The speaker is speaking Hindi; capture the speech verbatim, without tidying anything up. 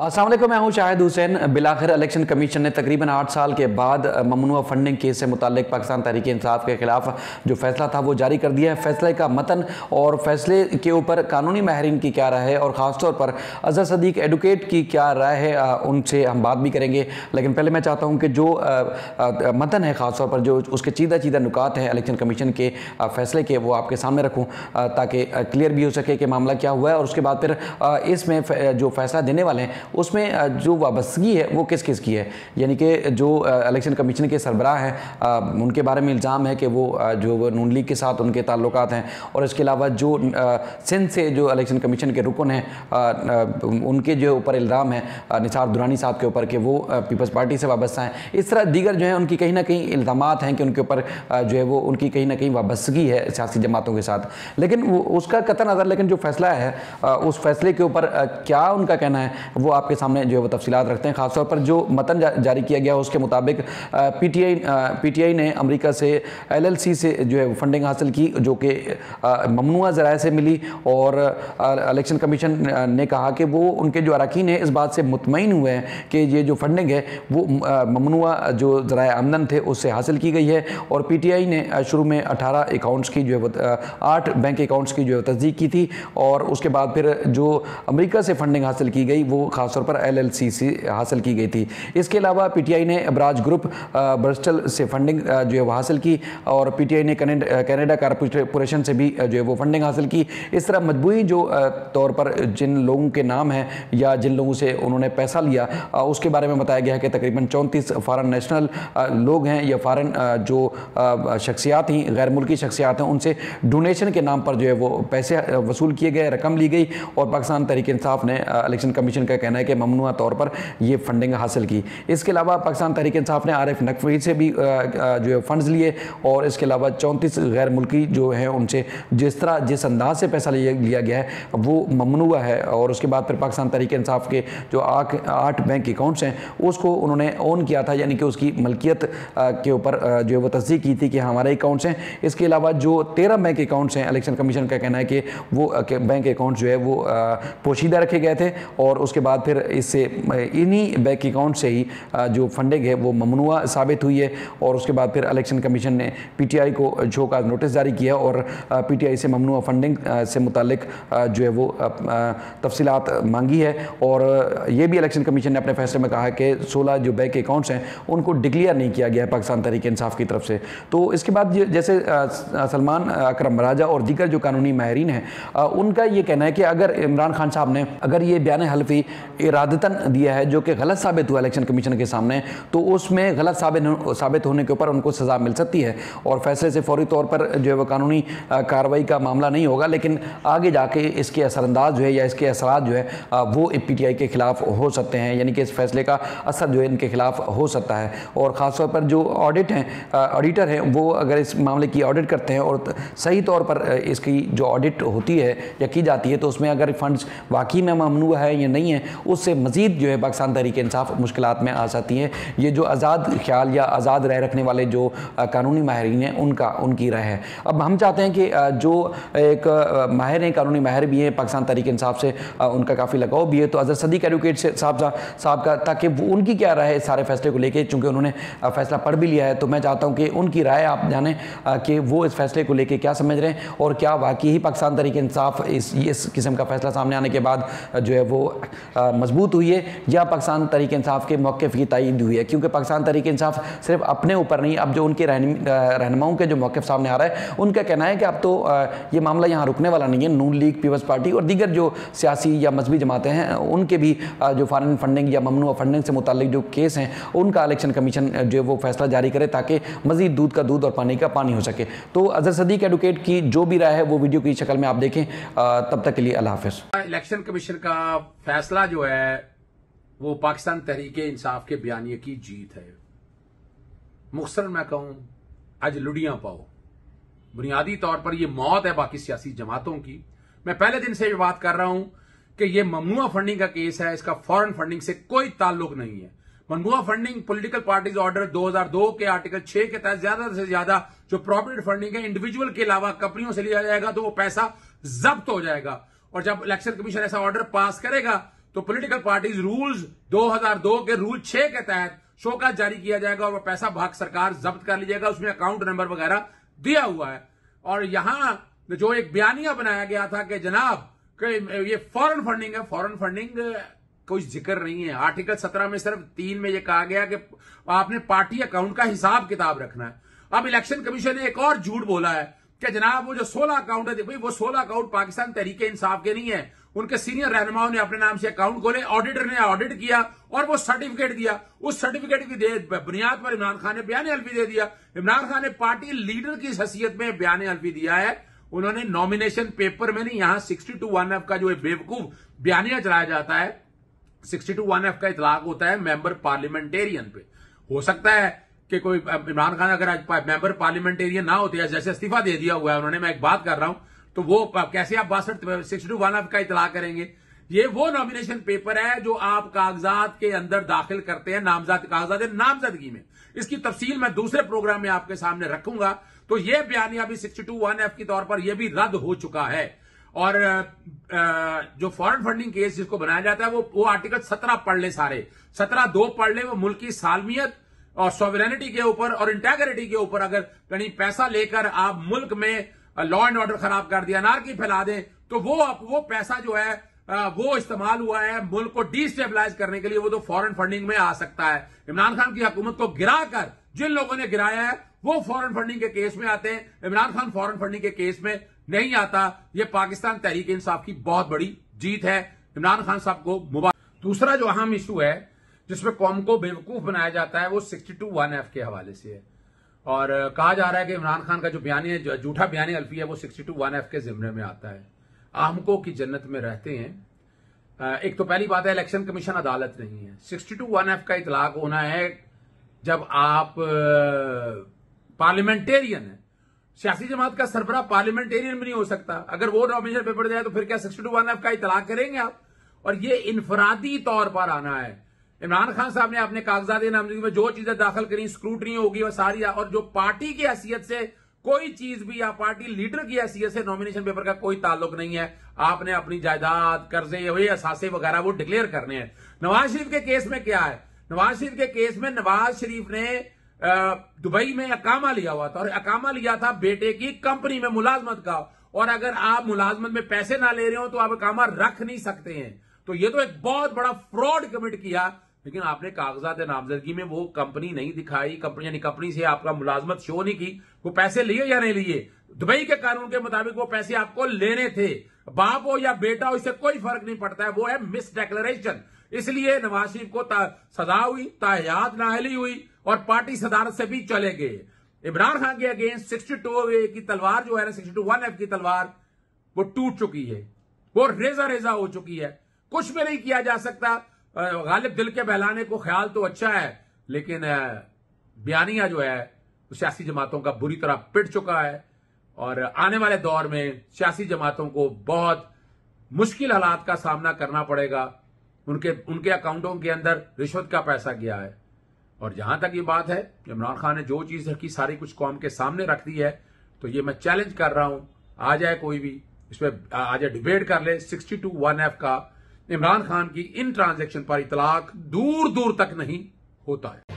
अस्सलाम वालेकुम, मैं हूं शाहिद हुसैन। बिलाखिर इलेक्शन कमीशन ने तकरीबन आठ साल के बाद ममनुआ फंडिंग केस से मुताल्लिक पाकिस्तान तहरीक इंसाफ के खिलाफ जो फैसला था वो जारी कर दिया है। फैसले का मतन और फैसले के ऊपर कानूनी माहिरीन की क्या राय है और ख़ासतौर पर अजहर सदीक एडवोकेट की क्या राय है, उनसे हम बात भी करेंगे। लेकिन पहले मैं चाहता हूँ कि जो मतन है ख़ासतौर पर जो उसके चीदा चीदा नुकात हैं इलेक्शन कमीशन के फैसले के, वो आपके सामने रखूँ ताकि क्लियर भी हो सके कि मामला क्या हुआ है। और उसके बाद फिर इसमें जो फैसला देने वाले हैं उसमें जो वाबस्तगी है वो किस किस की है, यानी कि जो इलेक्शन कमीशन के सरबराह हैं उनके बारे में इल्ज़ाम है कि वो जो नून लीग के साथ उनके ताल्लुकात हैं, और इसके अलावा जो सिंध से जो इलेक्शन कमीशन के रुकन हैं उनके जो ऊपर इल्ज़ाम है निसार दुरानी साहब के ऊपर कि वो पीपल्स पार्टी से वाबस्ता हैं। इस तरह दीगर जो है उनकी कहीं ना कहीं इल्ज़ामात हैं कि उनके ऊपर जो है वो उनकी कहीं ना कहीं वाबस्तगी है सियासी जमातों के साथ। लेकिन वो उसका कतई नज़र, लेकिन जो फैसला है उस फैसले के ऊपर क्या उनका कहना है वो आपके सामने जो है वो तफसीलात रखते हैं। खासतौर पर जो मतन जा, जारी किया गया उसके मुताबिक पीटीआई पीटीआई ने अमेरिका से एलएलसी से जो है फंडिंग हासिल की जो कि ममनुआ ज़राए से मिली, और इलेक्शन कमीशन ने कहा कि वो उनके जो अरकान हैं इस बात से मुतमईन हुए हैं कि ये जो फंडिंग है वो ममनुआ जो ज़राए आमदन थे उससे हासिल की गई है। और पीटीआई ने शुरू में अठारह अकाउंट्स की जो है वो आठ बैंक अकाउंट्स की जो है तस्दीक की थी, और उसके बाद फिर जो अमेरिका से फंडिंग हासिल की गई वो खासतौर पर एलएलसी से हासिल की गई थी। इसके अलावा पीटीआई ने अबराज ग्रुप ब्रिस्टल से फंडिंग जो है वो हासिल की, और पीटीआई ने कनाडा कारपोरेशन से भी जो है वो फंडिंग हासिल की। इस तरह मजबूरी जो तौर पर जिन लोगों के नाम हैं या जिन लोगों से उन्होंने पैसा लिया उसके बारे में बताया गया है कि तकरीबन चौंतीस फ़ॉरेन नेशनल लोग हैं या फ़ॉरेन जो शख्सियात ही गैर मुल्की शख्सियात हैं उनसे डोनेशन के नाम पर जो है वो पैसे वसूल किए गए, रकम ली गई, और पाकिस्तान तहरीक इंसाफ ने इलेक्शन कमीशन का कहना है कि ममनुआ तौर पर ये फंडिंग हासिल की। इसके अलावा पाकिस्तान तहरीक इंसाफ ने आरिफ नकवी से भी जो है फंड्स लिए, और इसके अलावा चौंतीस गैर मुल्की जो हैं उनसे जिस तरह जिस अंदाज से पैसा लिया गया है वो ममनुआ है। और उसके बाद फिर पाकिस्तान तहरीक इंसाफ के जो आठ आठ बैंक अकाउंट्स हैं उसको उन्होंने ओन किया था, यानी कि उसकी मलकियत के ऊपर जो है वो तस्दीक की थी कि हमारे अकाउंट्स हैं। इसके अलावा जो तेरह बैंक अकाउंट्स हैं इलेक्शन कमीशन का कहना है कि वो बैंक अकाउंट जो है वो पोशीदा रखे गए थे, और उसके बाद फिर इससे इन्हीं बैंक अकाउंट से ही जो फंडिंग है वो ममनुआ साबित हुई है। और उसके बाद फिर इलेक्शन कमीशन ने पीटीआई को जो का नोटिस जारी किया और पीटीआई से ममनुआ फंडिंग से मुतालिक जो है वो तफसीलात मांगी है। और ये भी इलेक्शन कमीशन ने अपने फैसले में कहा है कि सोलह जो बैंक अकाउंट्स हैं उनको डिक्लेयर नहीं किया गया है पाकिस्तान तहरीक इंसाफ की तरफ से। तो इसके बाद जैसे सलमान अकरम राजा और दीगर जो कानूनी माहिरीन हैं उनका ये कहना है कि अगर इमरान खान साहब ने अगर ये बयान हल्फी इरादतन दिया है जो कि गलत साबित हुआ इलेक्शन कमीशन के सामने, तो उसमें गलत साबित साबित होने के ऊपर उनको सज़ा मिल सकती है, और फैसले से फौरी तौर पर जो है वो कानूनी कार्रवाई का मामला नहीं होगा, लेकिन आगे जाके इसके असरअंदाज जो है या इसके असरात जो है वो पीटीआई के खिलाफ हो सकते हैं, यानी कि इस फैसले का असर जो है इनके खिलाफ हो सकता है। और ख़ासतौर पर जो ऑडिट हैं ऑडिटर हैं वो अगर इस मामले की ऑडिट करते हैं और सही तौर पर इसकी जो ऑडिट होती है या की जाती है तो उसमें अगर फंड्स वाकई में ममनुआ है या नहीं है, उससे मज़ीद जो है पाकिस्तान तहरीक इंसाफ मुश्किलात में आ सकती हैं। ये जो आज़ाद ख्याल या आज़ाद राय रखने वाले जो कानूनी माहिरीन हैं उनका उनकी राय है। अब हम चाहते हैं कि जो एक माहिर हैं, कानूनी माहिर भी हैं, पाकिस्तान तहरीक इंसाफ से उनका काफ़ी लगाव भी है, तो अजहर सदीक एडवोकेट से साहब साहब का ताकि उनकी क्या राय है इस सारे फैसले को लेकर, चूँकि उन्होंने फैसला पढ़ भी लिया है, तो मैं चाहता हूँ कि उनकी राय आप जानें कि वो इस फैसले को लेकर क्या समझ रहे हैं, और क्या वाकई ही पाकिस्तान तहरीक इंसाफ इस इस किस्म का फैसला सामने आने के बाद जो है वो मजबूत हुई है, या पाकिस्तान तहरीक इंसाफ के मौक़िफ़ की तायीद हुई है। क्योंकि पाकिस्तान तहरीक इंसाफ सिर्फ अपने ऊपर नहीं, अब जो उनके रहनुमाओं के जो मौक़िफ़ सामने आ रहा है उनका कहना है कि अब तो ये मामला यहाँ रुकने वाला नहीं है। नून लीग, पीपल्स पार्टी और दीगर जो सियासी या मजहबी जमातें हैं उनके भी जो फॉरेन फंडिंग या ममनुआ फंडिंग से मुतालिक जो केस हैं उनका इलेक्शन कमीशन जो है वो फैसला जारी करे ताकि मज़ीद दूध का दूध और पानी का पानी हो सके। तो अजहर सदीक एडवोकेट की जो भी राय है वो वीडियो की शक्ल में आप देखें। तब तक के लिए अल्लाह हाफ़िज़। इलेक्शन कमीशन का फैसला जो है वो पाकिस्तान तहरीक इंसाफ के बयानिए की जीत है। मुख्तसर मैं कहूं आज लुड़ियां पाओ, बुनियादी तौर पर यह मौत है बाकी सियासी जमातों की। मैं पहले दिन से ये बात कर रहा हूं कि यह ममनुआ फंडिंग का केस है, इसका फॉरेन फंडिंग से कोई ताल्लुक नहीं है। ममनुआ फंडिंग पॉलिटिकल पार्टीज ऑर्डर दो हज़ार दो के आर्टिकल छह के तहत ज्यादा से ज्यादा जो प्रॉफिट फंडिंग है इंडिविजुअल के अलावा कंपनियों से लिया जाएगा तो वो पैसा जब्त हो जाएगा, और जब इलेक्शन कमीशन ऐसा ऑर्डर पास करेगा तो पॉलिटिकल पार्टीज रूल्स दो हज़ार दो के रूल छह के तहत शोकत जारी किया जाएगा और वो पैसा भाग सरकार जब्त कर लीजिएगा। उसमें अकाउंट नंबर वगैरह दिया हुआ है। और यहां जो एक बयानिया बनाया गया था कि जनाब कि ये फॉरेन फंडिंग है, फॉरेन फंडिंग कोई जिक्र नहीं है। आर्टिकल सत्रह में सिर्फ तीन में यह कहा गया कि आपने पार्टी अकाउंट का हिसाब किताब रखना है। अब इलेक्शन कमीशन ने एक और झूठ बोला है कि जनाब वो जो सोलह अकाउंट है, भाई वो सोलह अकाउंट पाकिस्तान तहरीके इंसाफ के नहीं है। उनके सीनियर रहनुमाओं ने अपने नाम से अकाउंट खोले, ऑडिटर ने ऑडिट किया और वो सर्टिफिकेट दिया। उस सर्टिफिकेट की बुनियाद पर इमरान खान ने बयान हल्फी दे दिया। इमरान खान ने पार्टी लीडर की हैसियत में बयान हल्फी दिया है। उन्होंने नॉमिनेशन पेपर में नहीं, यहां सिक्सटी टू वन एफ का जो बेवकूफ बयानिया चलाया जाता है, सिक्सटी टू वन एफ का इतलाक होता है मेंबर पार्लियामेंटेरियन पे। हो सकता है कि कोई इमरान खान अगर आज मेंबर पार्लियामेंटेरियन ना होते, जैसे इस्तीफा दे दिया हुआ है उन्होंने, मैं एक बात कर रहा हूं, तो वो कैसे आप बासठ सिक्सटी टू वन एफ का इतलाक करेंगे? ये वो नॉमिनेशन पेपर है जो आप कागजात के अंदर दाखिल करते हैं, नामजद कागजात नामजदगी में। इसकी तफसील मैं दूसरे प्रोग्राम में आपके सामने रखूंगा। तो यह बयानिया भी सिक्सटी टू वन एफ के तौर पर यह भी रद्द हो चुका है। और जो फॉरेन फंडिंग केस जिसको बनाया जाता है वो वो आर्टिकल सत्रह पढ़ ले, सारे सत्रह दो पढ़ ले। वो मुल्क की सालमियत और सॉवरेनिटी के ऊपर और इंटेग्रिटी के ऊपर अगर कहीं पैसा लेकर आप मुल्क में लॉ एंड ऑर्डर खराब कर दिया, अनार्की फैला दें, तो वो वो पैसा जो है वो इस्तेमाल हुआ है मुल्क को डिस्टेबलाइज करने के लिए, वो तो फॉरेन फंडिंग में आ सकता है। इमरान खान की हुकूमत को गिराकर जिन लोगों ने गिराया है वो फॉरेन फंडिंग के केस में आते हैं। इमरान खान फॉरेन फंडिंग के केस में नहीं आता। यह पाकिस्तान तहरीक इंसाफ की बहुत बड़ी जीत है। इमरान खान साहब को मुबारक। दूसरा जो अहम इशू है जिसमें कौम को बेवकूफ बनाया जाता है वो सिक्सटी टू वन एफ के हवाले से है। और कहा जा रहा है कि इमरान खान का जो बयानी जो झूठा बयानी हल्फी है वो सिक्सटी टू वन एफ के जिम्मे में आता है। आहमकों की जन्नत में रहते हैं। एक तो पहली बात है, इलेक्शन कमीशन अदालत नहीं है। सिक्सटी टू वन एफ का इतलाक होना है जब आप पार्लियामेंटेरियन है। सियासी जमात का सरबराह पार्लियामेंटेरियन भी नहीं हो सकता। अगर वो नॉमिनेशन पेपर जाए तो फिर क्या सिक्सटी टू वन एफ का इतलाक करेंगे आप? और ये इनफरादी तौर पर आना है। इमरान खान साहब ने अपने कागजात नामजदगी में जो चीजें दाखिल करी, स्क्रूटनी होगी वो सारी, और जो पार्टी की हैसियत से कोई चीज भी या पार्टी लीडर की हैसियत से नॉमिनेशन पेपर का कोई ताल्लुक नहीं है। आपने अपनी जायदाद, कर्जे, वही असासे वगैरह वो डिक्लेयर करने हैं। नवाज शरीफ के केस में क्या है? नवाज शरीफ के केस में नवाज शरीफ ने दुबई में अकामा लिया हुआ था और अकामा लिया था बेटे की कंपनी में मुलाजमत का। और अगर आप मुलाजमत में पैसे ना ले रहे हो तो आप अकामा रख नहीं सकते हैं। तो ये तो एक बहुत बड़ा फ्रॉड कमिट किया। लेकिन आपने कागजात नामजदगी में वो कंपनी नहीं दिखाई, कंपनी यानी कंपनी से आपका मुलाजमत शो नहीं की। वो पैसे लिए या नहीं लिए? दुबई के कानून के मुताबिक वो पैसे आपको लेने थे। बाप हो या बेटा हो, इससे कोई फर्क नहीं पड़ता है। वो है मिस डिक्लेरेशन। इसलिए नवाज शरीफ को सजा हुई, ताहयात नाअहली हुई और पार्टी सदारत से भी चले गए। इमरान खान के अगेंस्ट सिक्सटी टू की तलवार जो है ना, सिक्सटी टू वन एफ की तलवार, वो टूट चुकी है। वो रेजा रेजा हो चुकी है। कुछ भी नहीं किया जा सकता। गालिब दिल के बहलाने को ख्याल तो अच्छा है, लेकिन बयानिया जो है सियासी जमातों का बुरी तरह पिट चुका है। और आने वाले दौर में सियासी जमातों को बहुत मुश्किल हालात का सामना करना पड़ेगा। उनके उनके अकाउंटों के अंदर रिश्वत का पैसा गया है। और जहां तक ये बात है, इमरान खान ने जो चीज रखी सारी कुछ कौम के सामने रख दी है। तो ये मैं चैलेंज कर रहा हूं, आ जाए कोई भी इस पर आ जाए, डिबेट कर ले। सिक्सटी टू वन एफ का इमरान खान की इन ट्रांजैक्शन पर इतलाक दूर दूर तक नहीं होता है।